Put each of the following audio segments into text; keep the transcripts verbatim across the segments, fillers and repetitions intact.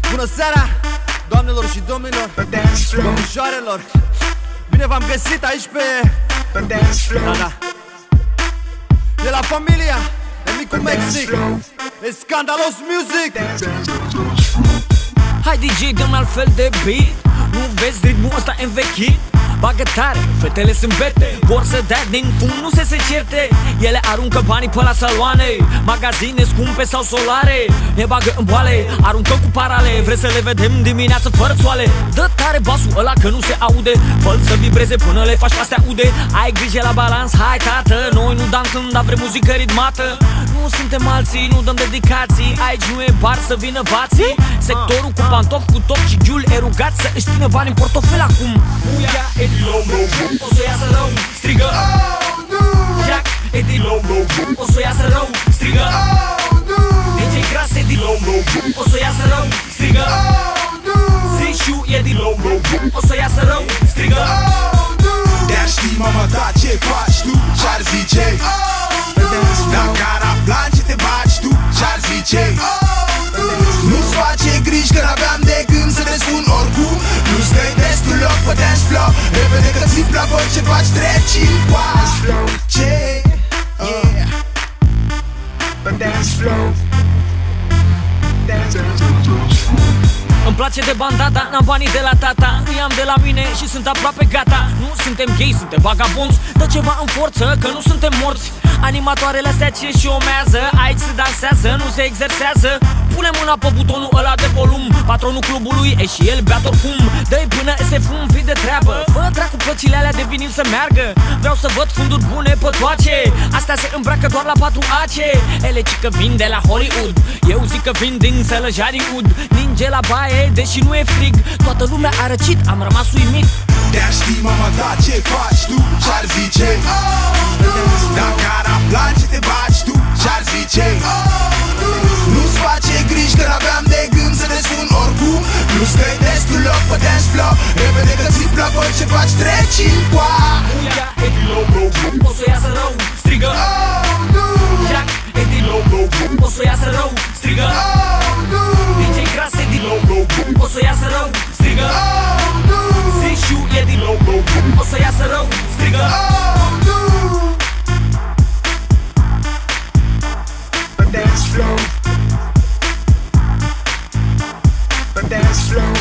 Bună seara, doamnelor și domnilor, domnișoarelor. Bine v-am găsit aici pe... Da, da. De la familia, de micul Mexic. E scandalos music. Hai D J, dă-mi altfel de beat. Nu vezi ritmul ăsta învechit? Bagă tare, fetele sunt bete, vor să dea din fum, nu se se certe. Ele aruncă banii pe la saloane, magazine scumpe sau solare. Ne bagă în boale, aruncă cu parale. Vrei să le vedem dimineață fără soale? Dă tare basul ăla că nu se aude, fă să vibreze până le faci astea ude. Ai grijă la balans, hai tată, noi nu dansăm, dar vrem muzică ritmată. Nu suntem alții, nu dăm dedicații, aici nu e bar să vină vații. Sectorul cu pantofi, cu top și giul e rugat să își țină bani în portofel acum. Puya e din low, o să iasă rău, strigă oh, nu! Jack e din low, o să iasă rău, strigă oh, nu! D J Gras e din low, o să iasă rău, strigă oh, nu! Zishu e din low, o să iasă rău, strigă oh, nu! Te-ar ști mama ta ce faci tu, ce-ar zice dacă ar afla ce te faci tu, ce-ar zice nu-ți face griji că n-aveam de gând să te spun oricum. Nu-ți dai destul loc pe dance floor, repede că ți-mi plac orice faci, treci în pas. Ce? Yeah. Pe dance floor. Îmi place de bandata, n-am banii de la tata, îi am de la mine și sunt aproape gata. Nu suntem gay, suntem vagabonzi, dă ceva în forță că nu suntem morți. Animatoarele astea ce șomează, aici se dansează, nu se exersează. Pune mâna pe butonul ăla de volum, patronul clubului e și el beat oricum. Dă-i până se fum, fi de treabă, fă dracu plăcile alea de vinil să meargă. Vreau să văd funduri bune pe toace, astea se îmbracă doar la patru A C. Ele ci că vin de la Hollywood, eu zic că vin din Sălăjari Ud. Ninge la baie, deși nu e frig, toată lumea a răcit, am rămas uimit. Te-ar ști mama ta ce faci tu, ce-ar zice dacă ar afla ce te faci tu, ce-ar zice nu-ți face griji că n-aveam de gând să te spun oricum. Nu-ți dai destul loc pe dance floor, repede că ți-mi plac orice faci, treci în coa. Puya e din low, o să iasă rău, strigă oh, nu! Jack e din low, o să iasă rău, strigă oh, nu! D J Gras e din low, o să iasă rău, strigă oh, nu! Zishu e din low, o să iasă rău, strigă oh, nu! Pe dance floor, pe dance floor,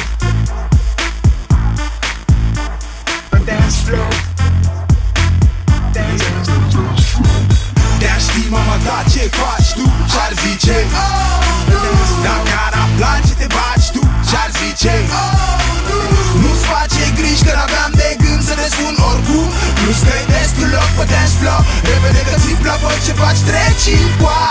pe dance floor. Te-ar ști mama ta ce faci tu, ce-ar zice dacă ar afla ce te faci tu, ce-ar zice nu-ți face griji că n-aveam de gând să te spun oricum. Nu-ți dai destul loc pe dance floor, repede că ți-mi plac orice faci, treci în coa.